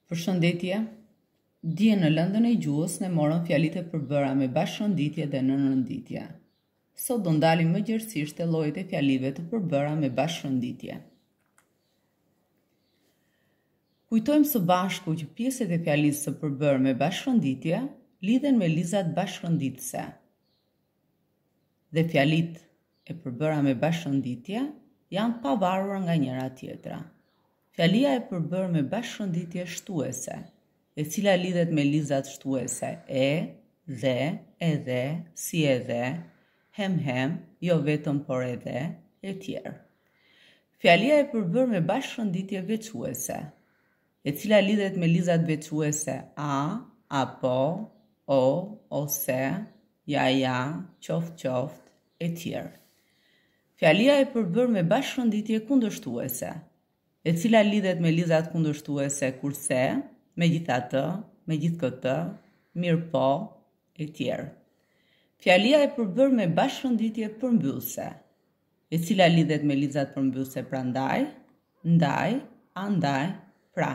Përshëndetje. Dje në lëndën e gjuhës ne morëm fjalit e përbëra me bashkënditje dhe nënrënditje. Sot do ndalim më gjerësisht te llojet e fjalive të përbëra me bashkënditje. Kujtojmë së bashku që pjesët e fjalisë së përbërë me bashkënditje lidhen me lizat bashkënditëse. Dhe fjalit e përbëra me bashkënditje janë pavarura nga njëra tjetra. Fjalia e përbërë me bashkënditje shtuese, e cila lidhet me lizat shtuese e, dhe, edhe, si edhe, hem, jo vetëm por edhe, e tjerë. Fjalia e përbërë me bashkënditje veçuese, e cila lidhet me lizat veçuese a, apo, o, ose, ja, qoft, e tjerë. Fjalia e përbërë me bashkënditje kundërshtuese, e cila lidhet me lizat kundërshtuese kurse, megjithatë, megjithkëtë, mirëpo, e tjerë. Fjalia e përbërë me bashkënditje përmbyllse, e cila lidhet me lizat përmbyllse prandaj, ndaj, andaj, pra.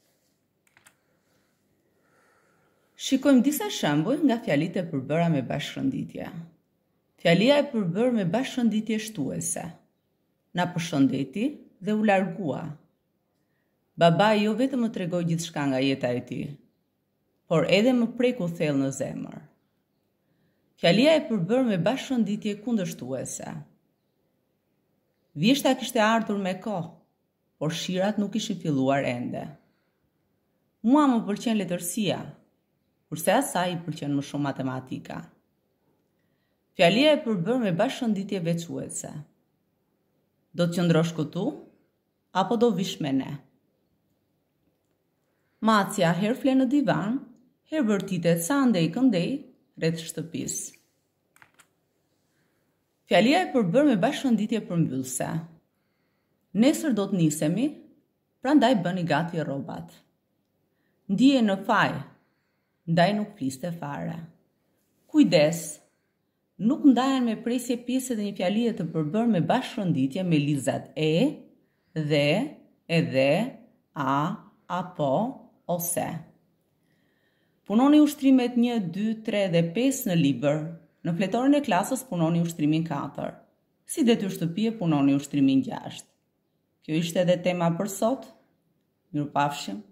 Shikojmë disa shembuj nga fjalit e përbëra me bashkënditje. Fjalia e përbërë me bashkënditje shtuese. Na përshëndeti dhe u largua. Babai jo vetëm më tregoi gjithçka nga jeta e tij, por edhe më preku thellë në zemër. Fjalia e përbërë me bashkënditje kundërshtuese. Vjeshta kishte ardhur me kohë, por shirat nuk ishin filluar ende. Mua më pëlqen letërsia, kurse asaj i pëlqen më shumë matematika. Fjalia e përbërë me bashkënditje veçuese. Do të qëndrosh këtu apo do vish me ne? Macja herë fle në divan, herë vërtitet sa andej këndej rreth shtëpisë. Fjalia e përbërë me bashkënditje përmbyllse. Nesër do të nisemi, prandaj bëni gati rrobat. Ndije në faj, ndaj nuk fliste fare. Kujdes, nuk ndahen me presje pjesët e një fjalie të përbërë me bashkënditje me lizat e, dhe, edhe, a, apo, ose. Punoni ushtrimet 1, 2, 3 dhe 5 në libër. Në fletorin e klasës punoni ushtrimin 4. Si detyrë shtëpie punoni ushtrimin 6. Kjo ishte edhe tema për sot. Mirupafshim.